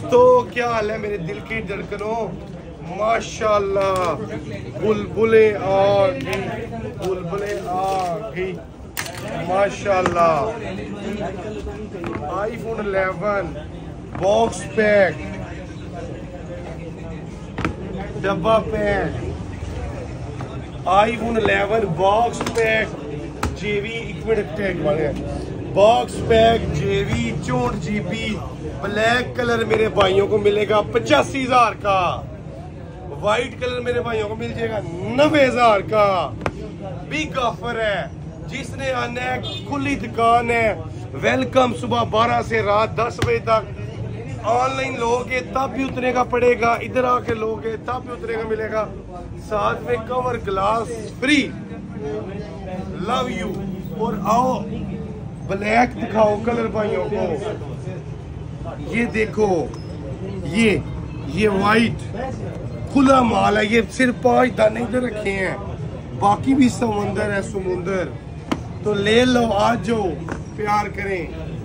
दोस्तों क्या हाल है मेरे दिल की धड़कनों, माशाल्लाह बुलबुलें आ गई माशाल्लाह। आईफोन 11 बॉक्स पैक डब्बा पैक, आईफोन 11 बॉक्स पैक जेवी इक्विड टैग वाले बॉक्स पैक जेवी 64 GB ब्लैक कलर मेरे भाइयों को मिलेगा 85,000 का। व्हाइट कलर मेरे भाइयों को मिल जाएगा 90,000 का। बिग ऑफर है, जिसने आना है खुली दुकान है। वेलकम सुबह 12 से रात 10 बजे तक। ऑनलाइन लोगे तब भी उतने का पड़ेगा, इधर आके लोगे तब भी उतने का मिलेगा। साथ में cover glass free. Love you. और आओ ब्लैक दिखाओ कलर भाइयों को। ये देखो ये व्हाइट खुला माल है। ये सिर्फ 5 दाने इधर रखे हैं, बाकी भी समुंदर है समुंदर। तो ले लो, आज जो प्यार करें।